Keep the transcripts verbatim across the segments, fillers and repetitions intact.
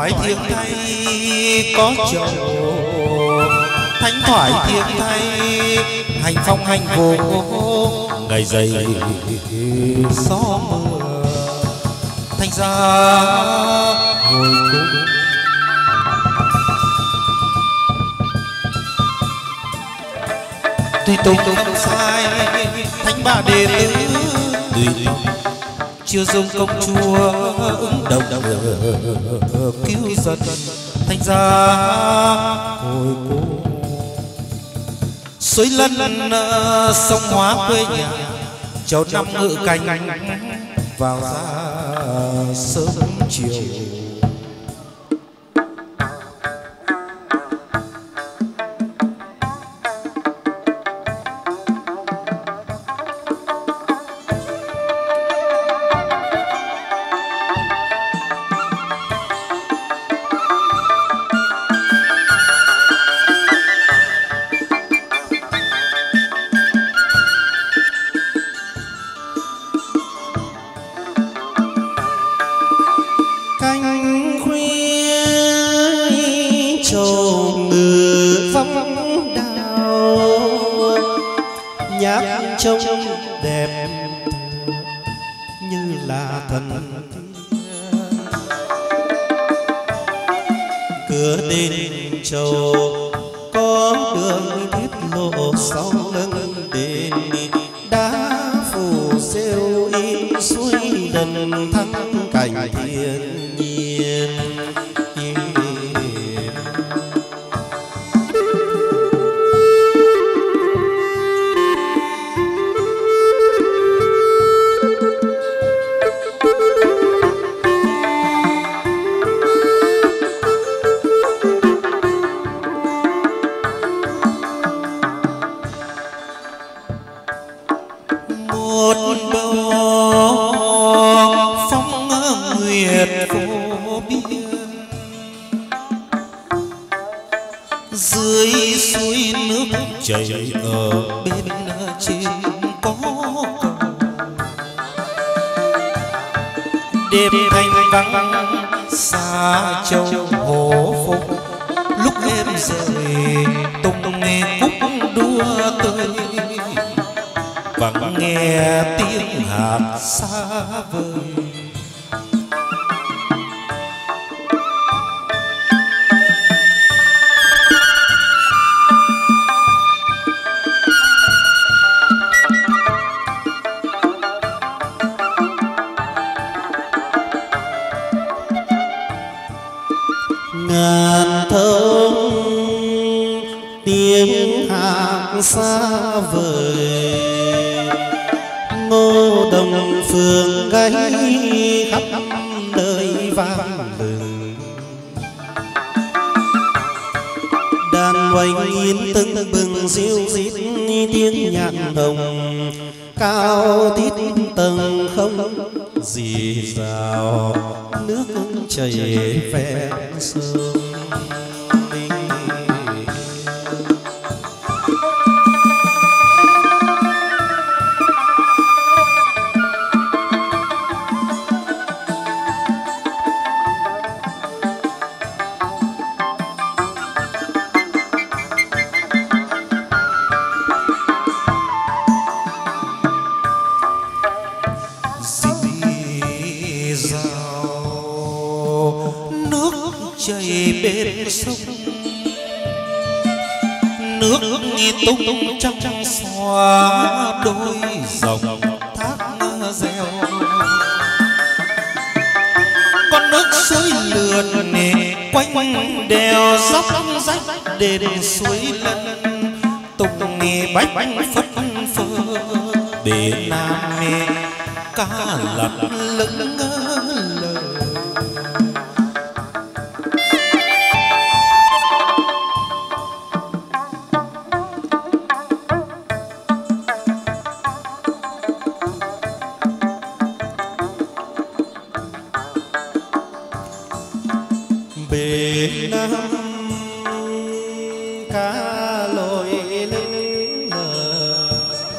thoại thiêng thay có chầu, thánh thoại thiêng thay hành phong hành vô, ngày dày gió mưa thành ra hồi cung. Tuy tôi không sai thánh bà đệ tử, tuy chưa dung công chúa ứng đồng cứu giật thành ra hồi cung. Suối lân sông Hóa quê nhà, cháu năm ngự canh vào ra sớm chiều.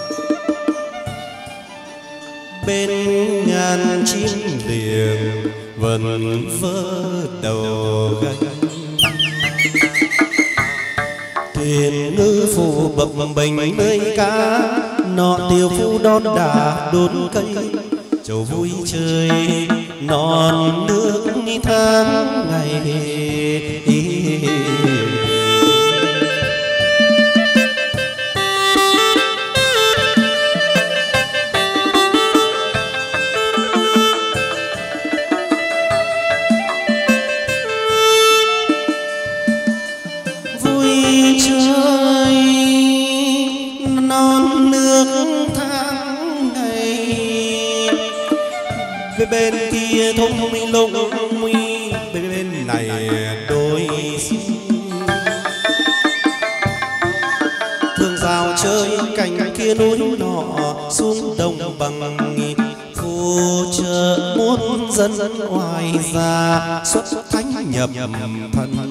bên ngàn chim liền vẫn vỡ đầu gánh. Thuyền ngư phủ bập bềnh nơi cá, nọ tiêu phu đón đà đốn cây. Châu vui chơi non nước tháng ngày. Vui chơi non nước tháng ngày. Về bên kia thông minh lông mi, bên này đôi thường rào chơi cạnh kia núi nọ, xuống đồng bằng phù trợ muôn dân dân ngoài ra xuất thánh nhập thần.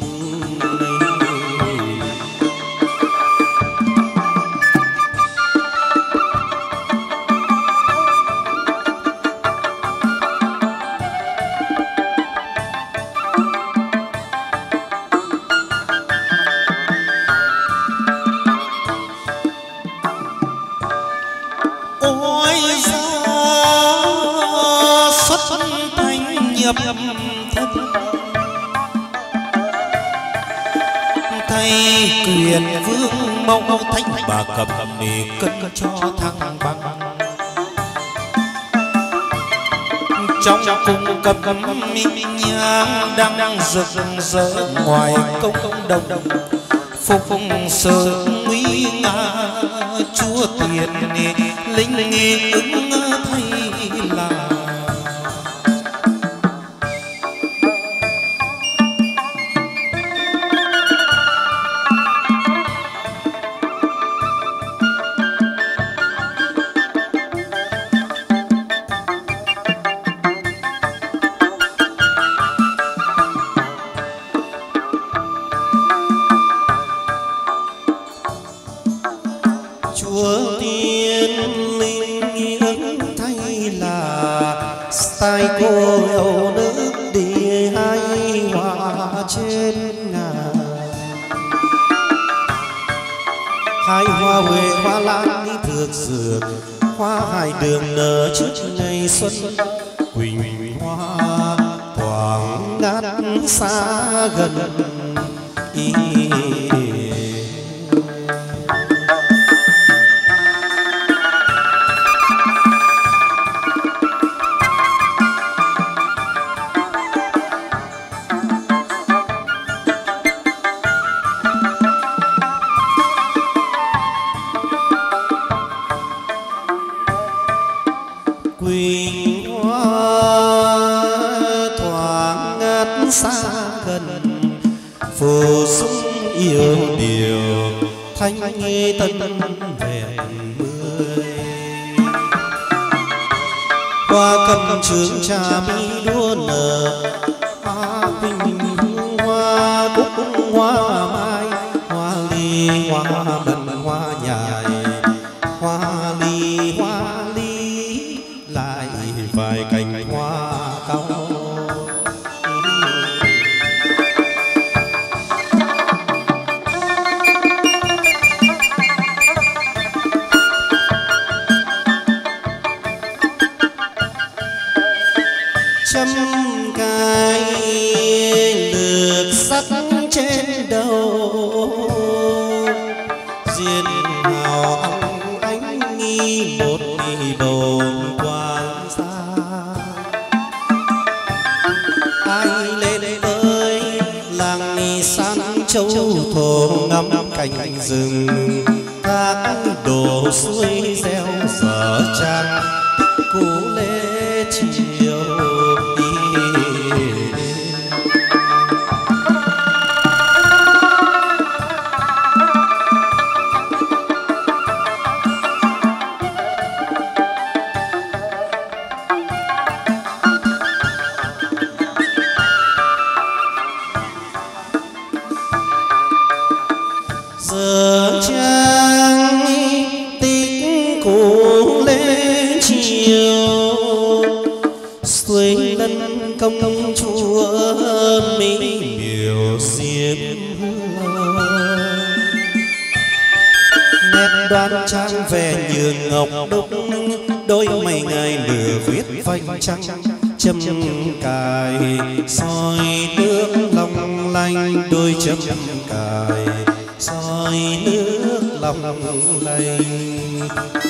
Nhập thân thay quyền vương mong thánh bà cầm để cân cho thăng băng. Trong cung cầm nhang đang rực rỡ ngoài công đồng, phục sự nguy nga chúa tiền linh ứng thay là. Chúa tiên linh ứng thay là tay cô yêu nước đi hai hoa trên ngàn. Hai hoa huệ hoa lan đi thược dược, hoa hai đường nở trước ngày xuân. Quỳnh hoa thoáng ngát xa gần ý. Quỳnh hoa thoáng ngát xa gần, phù sung yêu điều thanh tân vẹn mười. Hoa cầm trường trà mi đua nở, hoa quỳnh hoa cúc hoa mai, hoa ly hoa bần hoa nhài, hoa ly hoa lại vài cành hoa cao. Trăm cái lược sắt trên đầu, diên hào ong ánh nghi một nghi bồn quan xa. Ai lên ơi làng ni san châu thổ ngắm cảnh rừng, các đổ suối reo dở tràn cú lễ chiều đi. Giờ trang tích cũ lên chiều, xuôi lân công chúa mỹ miều xiêm nét đoan trang vẻ như ngọc đúc, đôi mày ngày lửa viết vành trăng châm cài soi nước long lanh, đôi châm cài soi nước long lanh.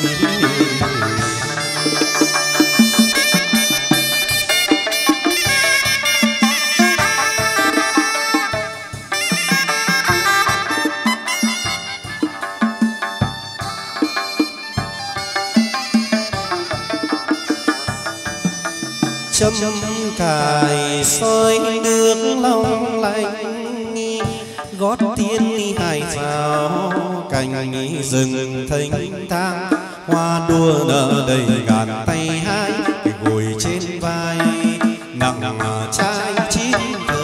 Châm cài soi nước long lanh, gót tiên hải vào cành rừng thanh thang, hoa đua nở đầy ngàn tay hai gùi trên vai nặng trai chín thơ.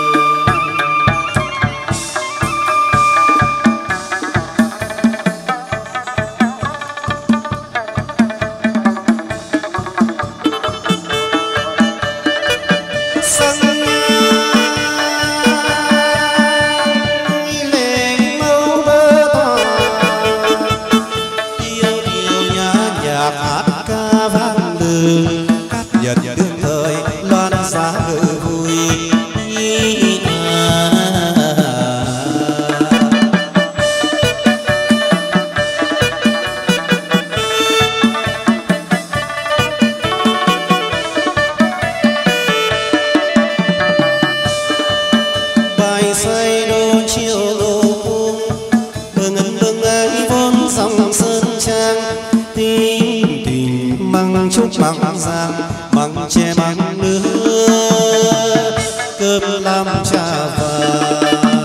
Bằng giang bằng che bằng nước cơm làm trà vàng.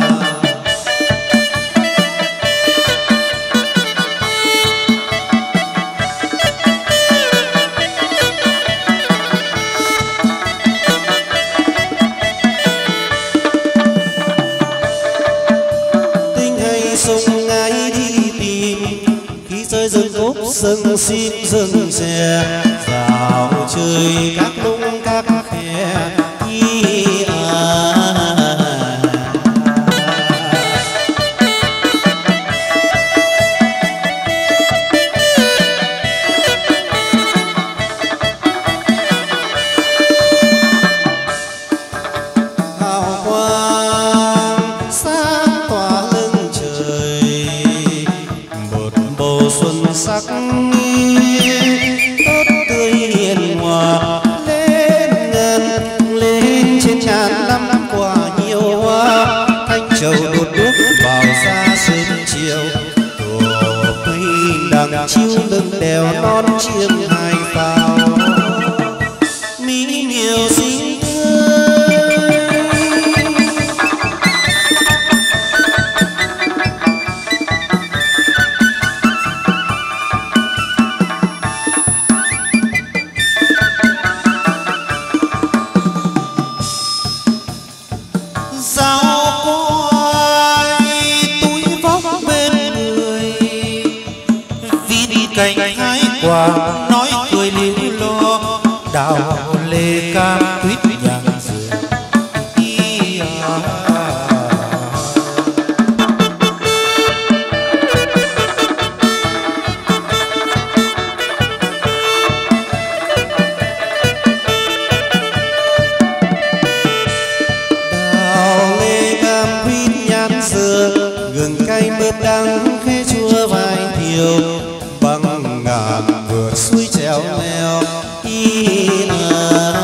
Tinh hay sông ngay đi tìm khi rơi rừng cốp rừng xin rừng xe dạo chơi các lũng các khe đi à. Hào quang sáng tỏa lưng trời, một bầu xuân sắc hiền hòa lên ngân lên trên tràn năm quả nhiều hoa thanh trầu đột đuốc vào ra sớm chiều, tổ quy đằng chiêu lưng đèo non chiêm hai tàu mỹ nhiều xinh quả nói cười liễu lo đào lê cam quýt nhàng dừa à. Đào lê cam quýt nhàng dừa gừng cay mướp đắng khế chua vài thiều bằng ngàn vượt suối trèo leo y à.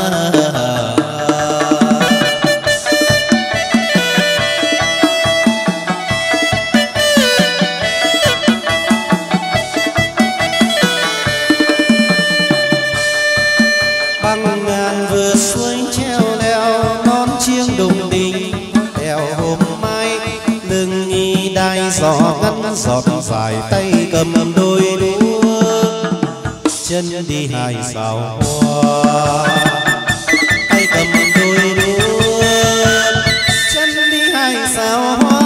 Bằng ngàn vượt suối trèo leo non chiêng đùng đình đèo hôm mai lưng y đai giò ngắn giọt dài tay cầm đôi đũa chân đi hai sao hoa tay cầm đôi đũa chân đi hai sao hoa.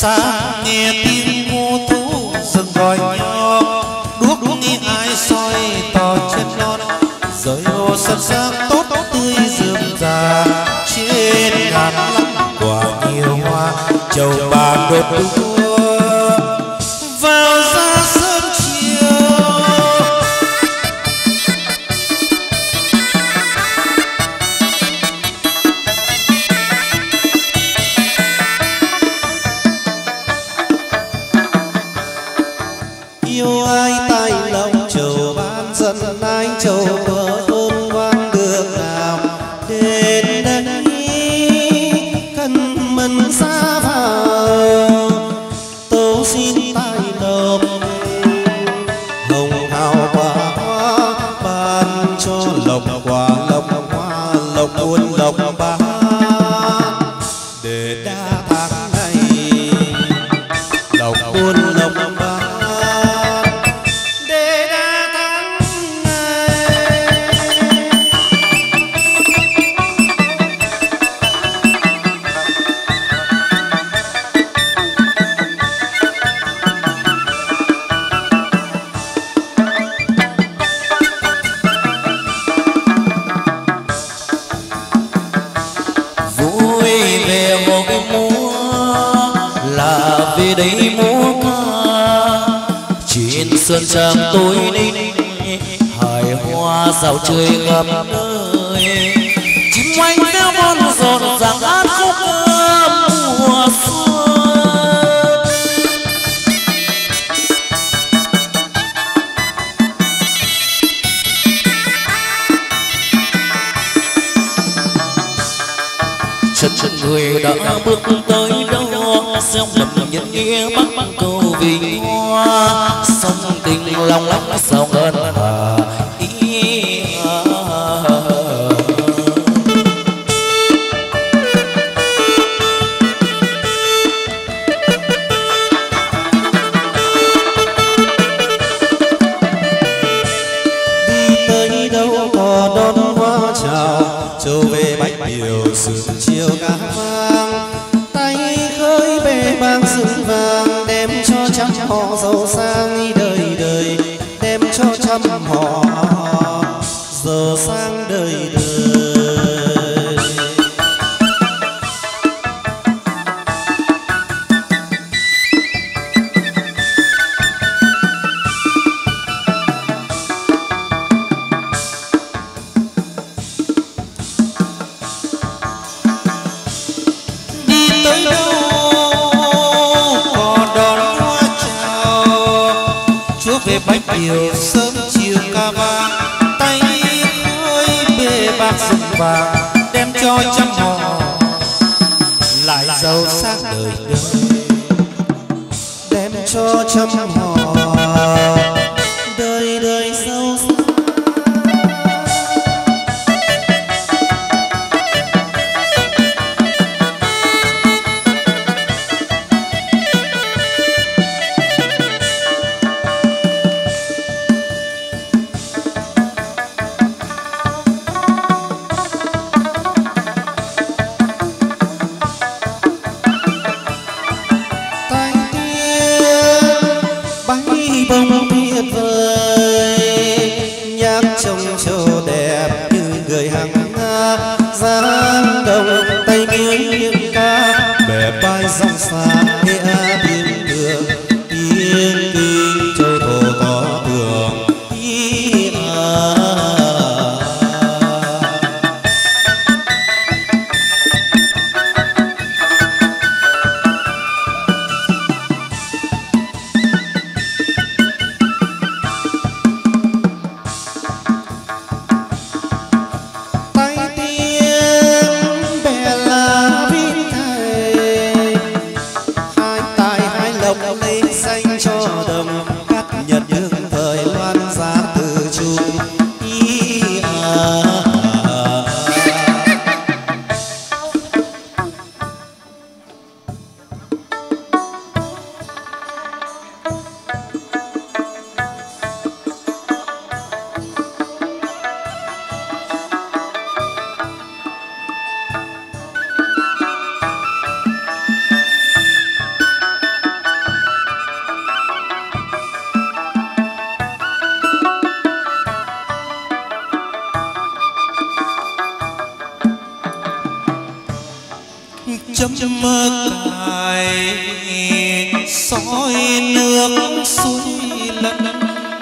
Sáng nghe tiếng hô thú rừng gọi nhau, đuốc nghe ai soi tỏ chân non, rồi ô sân sắc tốt tươi rườm rà, trên ngàn lắm quả nhiều hoa trầu bà đốt đua vào ra sớm chiều. Yêu ai tay lòng trầu ban dân ai trầu bờ ôm quan được nào đến đây cần mần xa vào tâu xin tay lòng hồng hào quả hoa ban cho lộc quả lộc hoa lộc buôn lộc bán để đa tháng ngày lộc buôn lộc bán. Đây múa ca trên sơn trang tối ninh hài hoa dạo chơi khắp nơi, chim oanh theo bon rộn ràng hát khúc ca mùa xuân. chân chân người đã bước tới đâu gieo lầm nhân nghĩa bắc câu vì hoa sông tình lòng lắm sao ngân hà ý đi tới đâu có đón hoa chào châu về bách điều sương chiều gà vang tay khơi bề mang rừng vàng đem cho trăm họ giàu sang đời đời đem cho trăm họ giàu sang đời đời. Tới đâu có đón hoa chào chúa về bách điều sớm chiều ca vang tay khơi bề bạc rừng vàng đem cho trăm họ lại giàu sang đời đời đem cho trăm họ đời đời giàu sang. Bông tuyệt vời nhạc trông trầu đẹp như người hàng nga giang đồng tay miếng miếng ca bè vai dòng xa nghe tiếng đường tiếng kinh châu thổ có tường ý à. cài soi nước suối lẫn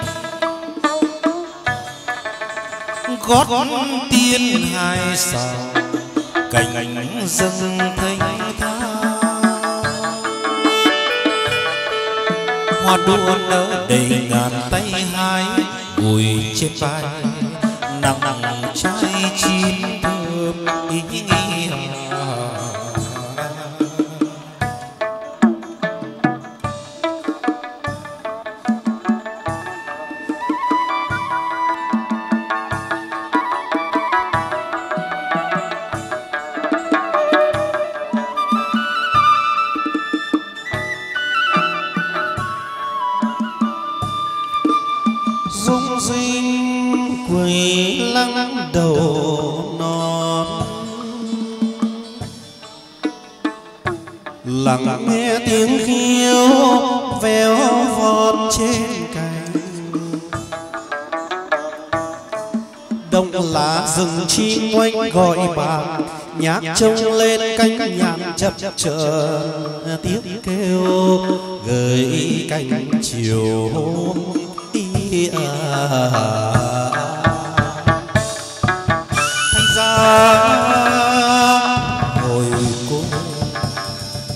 gót tiên hai sào cành rừng thanh thang hoa đua nở đầy ngàn tay hái ngồi trên vai nặng nặng trái chín thơm ý nghĩa dung dinh quỳ lăng đầu non lặng nghe tiếng khiêu véo von trên cành đông lá rừng chim oanh gọi bạn nhát trông lên cánh nhạn chập chờn tiếng kêu gợi cánh chiều hôm thành ra